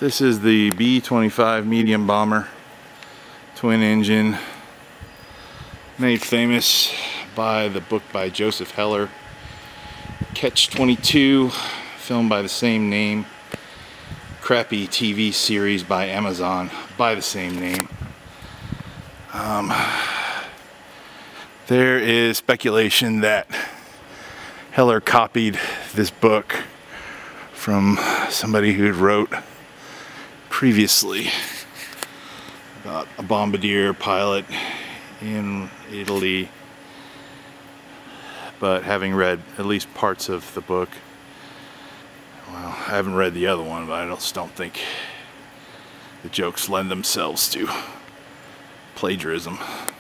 This is the B-25 medium bomber, twin engine, made famous by the book by Joseph Heller, Catch-22, filmed by the same name, crappy TV series by Amazon by the same name. There is speculation that Heller copied this book from somebody who wrote previously about a bombardier pilot in Italy, but having read at least parts of the book, well, I haven't read the other one, but I just don't think the jokes lend themselves to plagiarism.